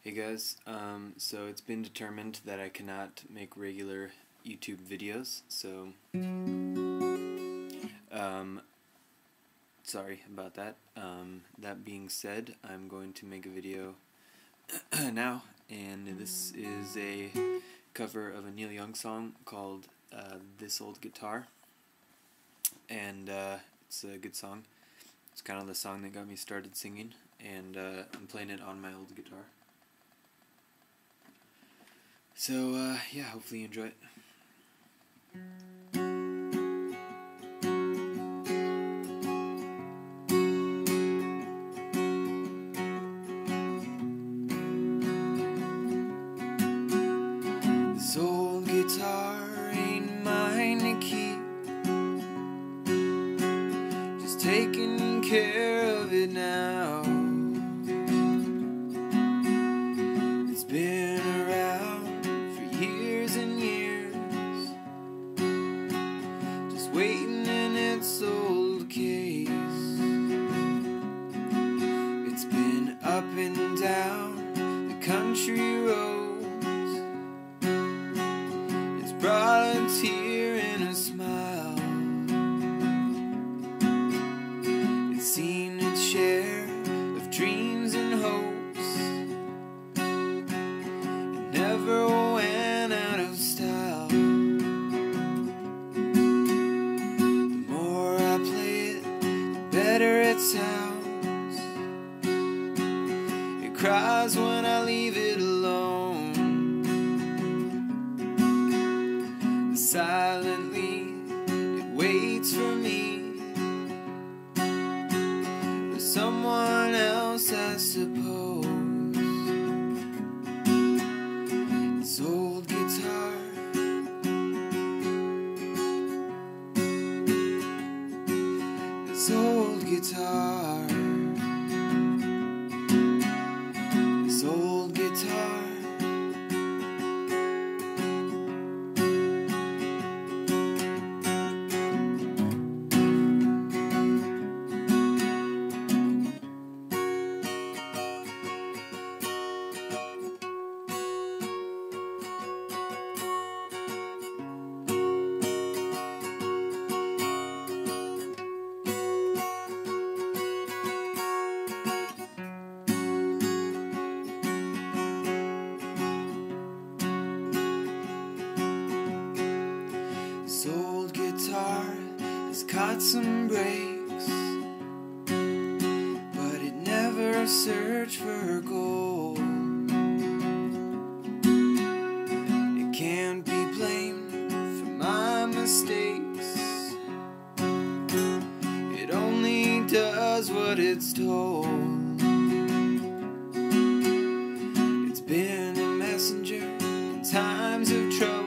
Hey guys, so it's been determined that I cannot make regular YouTube videos, so sorry about that. That being said, I'm going to make a video now, and this is a cover of a Neil Young song called This Old Guitar, and it's a good song. It's kind of the song that got me started singing, and I'm playing it on my old guitar. So, yeah, hopefully you enjoy it. This old guitar ain't mine to keep, just taking care of it now. It's been around years and years, just waiting in its old case. It's been up and down the country roads, it's brought a tear and a smile. It's seen its share of dreams and hopes, it never went out of style. The more I play it, the better it sounds. It cries when I leave it alone. Silently, it waits for me, for someone else, I suppose. This old guitar, this old guitar, this old guitar. This old guitar has got some breaks, but it never searched for gold. It can't be blamed for my mistakes, it only does what it's told. It's been a messenger in times of trouble,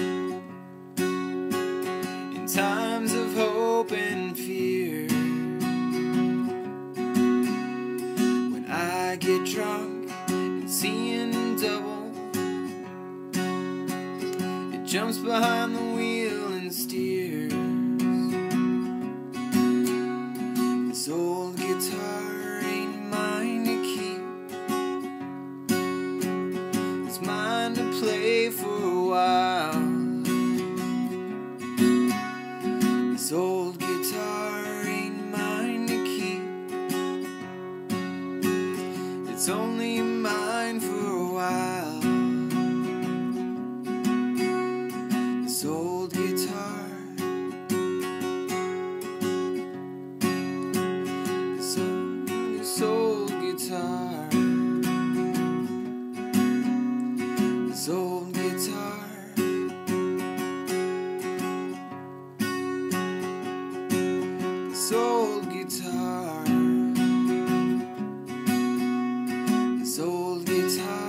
times of hope and fear. When I get drunk and seeing double, it jumps behind the wheel and steers. This old guitar ain't mine to keep, it's mine to play for a while. This old guitar ain't mine to keep, it's only mine for a while. This old guitar, this old guitar, this old guitar. This old guitar, this old guitar.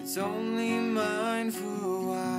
It's only mine for a while.